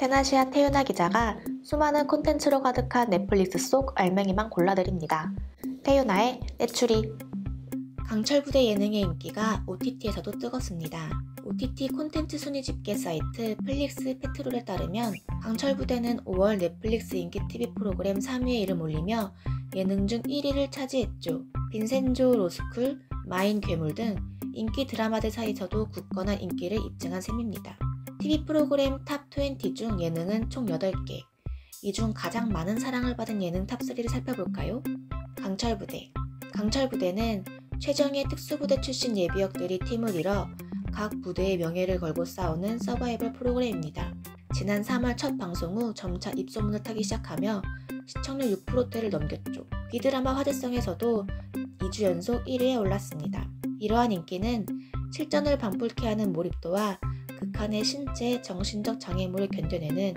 테나시아 태유나 기자가 수많은 콘텐츠로 가득한 넷플릭스 속 알맹이만 골라드립니다. 태유나의 내추리. 강철부대 예능의 인기가 OTT에서도 뜨겁습니다. OTT 콘텐츠 순위 집계 사이트 플릭스 페트롤에 따르면 강철부대는 5월 넷플릭스 인기 TV 프로그램 3위에 이름 올리며 예능 중 1위를 차지했죠. 빈센조 로스쿨, 마인 괴물 등 인기 드라마들 사이에서도 굳건한 인기를 입증한 셈입니다. TV 프로그램 탑 20 중 예능은 총 8개. 이 중 가장 많은 사랑을 받은 예능 탑 3를 살펴볼까요? 강철부대. 강철부대는 최정예 특수부대 출신 예비역들이 팀을 이뤄 각 부대의 명예를 걸고 싸우는 서바이벌 프로그램입니다. 지난 3월 첫 방송 후 점차 입소문을 타기 시작하며 시청률 6%대를 넘겼죠. B드라마 화제성에서도 2주 연속 1위에 올랐습니다. 이러한 인기는 실전을 방불케 하는 몰입도와 극한의 신체, 정신적 장애물을 견뎌내는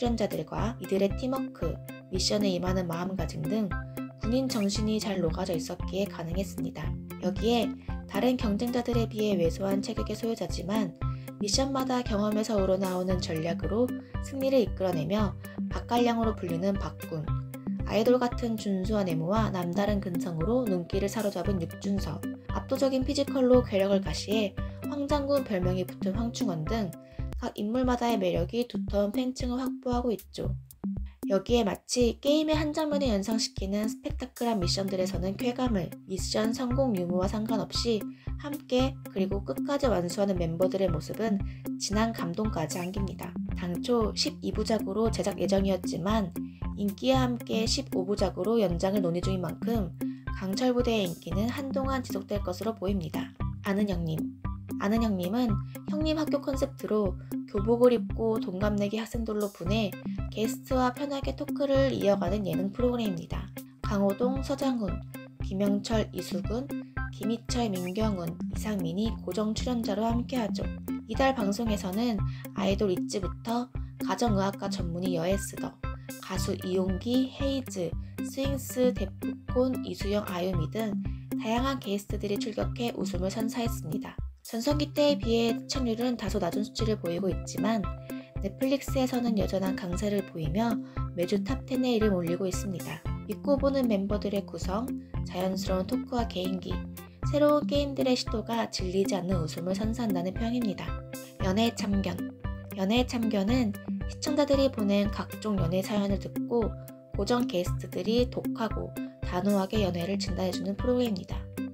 출연자들과 이들의 팀워크, 미션에 임하는 마음가짐 등 군인 정신이 잘 녹아져 있었기에 가능했습니다. 여기에 다른 경쟁자들에 비해 왜소한 체격의 소유자지만 미션마다 경험에서 우러나오는 전략으로 승리를 이끌어내며 박갈량으로 불리는 박군, 아이돌 같은 준수한 외모와 남다른 근성으로 눈길을 사로잡은 육준서, 압도적인 피지컬로 괴력을 가시해 황장군 별명이 붙은 황충원 등 각 인물마다의 매력이 두터운 팬층을 확보하고 있죠. 여기에 마치 게임의 한 장면을 연상시키는 스펙타클한 미션들에서는 쾌감을, 미션 성공 유무와 상관없이 함께 그리고 끝까지 완수하는 멤버들의 모습은 진한 감동까지 안깁니다. 당초 12부작으로 제작 예정이었지만 인기와 함께 15부작으로 연장을 논의 중인 만큼 강철부대의 인기는 한동안 지속될 것으로 보입니다. 아는 형님. 아는 형님은 형님 학교 컨셉트로 교복을 입고 동갑내기 학생들로 분해 게스트와 편하게 토크를 이어가는 예능 프로그램입니다. 강호동, 서장훈, 김영철, 이수근, 김희철, 민경훈, 이상민이 고정 출연자로 함께하죠. 이달 방송에서는 아이돌 있지부터 가정의학과 전문의 여애쓰더, 가수 이용기, 헤이즈, 스윙스, 데프콘, 이수영, 아유미 등 다양한 게스트들이 출격해 웃음을 선사했습니다. 전성기 때에 비해 시청률은 다소 낮은 수치를 보이고 있지만 넷플릭스에서는 여전한 강세를 보이며 매주 탑10에 이름 올리고 있습니다. 믿고 보는 멤버들의 구성, 자연스러운 토크와 개인기, 새로운 게임들의 시도가 질리지 않는 웃음을 선사한다는 평입니다. 연애의 참견. 연애의 참견은 시청자들이 보낸 각종 연애 사연을 듣고 고정 게스트들이 독하고 단호하게 연애를 진단해주는 프로그램입니다.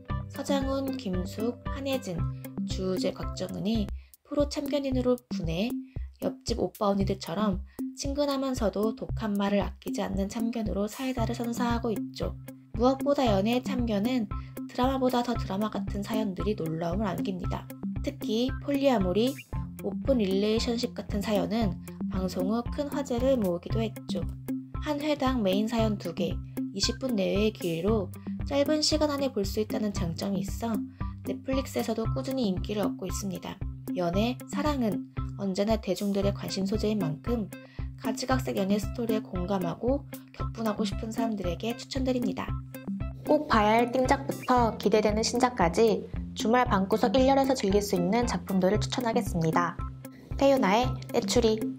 서장훈, 김숙, 한혜진, 주우재, 곽정은이 프로 참견인으로 분해 옆집 오빠 언니들처럼 친근하면서도 독한 말을 아끼지 않는 참견으로 사이다를 선사하고 있죠. 무엇보다 연애의 참견은 드라마보다 더 드라마 같은 사연들이 놀라움을 안깁니다. 특히 폴리아모리, 오픈 릴레이션십 같은 사연은 방송 후 큰 화제를 모으기도 했죠. 한 회당 메인 사연 2개, 20분 내외의 길이로 짧은 시간 안에 볼 수 있다는 장점이 있어 넷플릭스에서도 꾸준히 인기를 얻고 있습니다. 연애, 사랑은 언제나 대중들의 관심 소재인 만큼 가지각색 연애 스토리에 공감하고 격분하고 싶은 사람들에게 추천드립니다. 꼭 봐야 할 띵작부터 기대되는 신작까지 주말 방구석 1열에서 즐길 수 있는 작품들을 추천하겠습니다. 태유나의 내추리.